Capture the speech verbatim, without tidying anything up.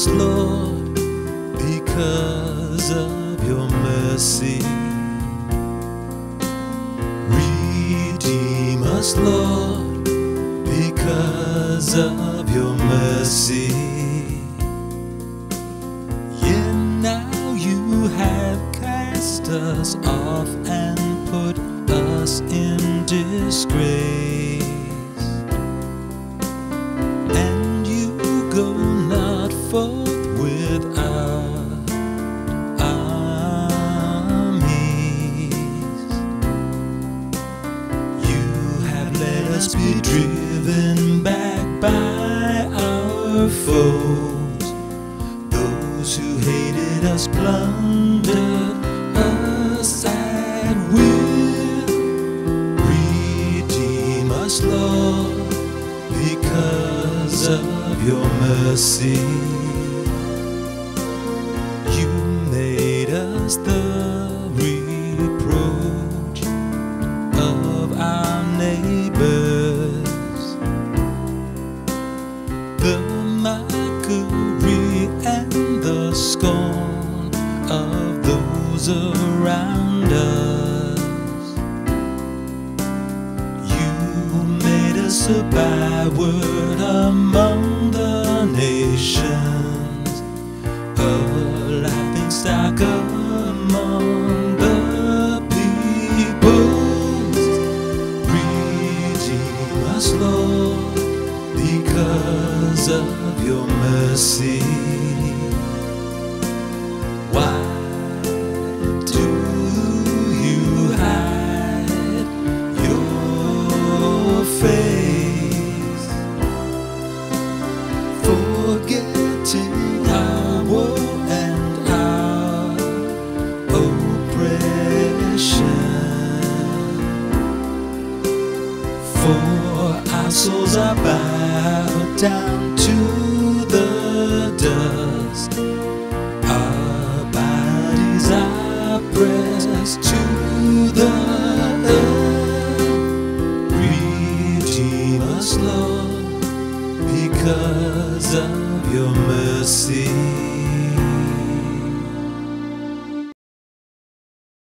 us, Lord, because of your mercy. Redeem us, Lord, because of your mercy. Yeah, now you have cast us off and put us in disgrace, and you go not forth with our armies. You have let us be driven back by our foes. Those who hated us plundered us at will. Redeem us, Lord, because of your mercy. You made us the reproach of our neighbors, the mockery and the scorn of those around us. You made us a byword among the nations, a laughingstock among the peoples. Redeem us, Lord, because of your mercy. Why do you hide your face, forgetting our woe and our oppression? For our souls are bowed down to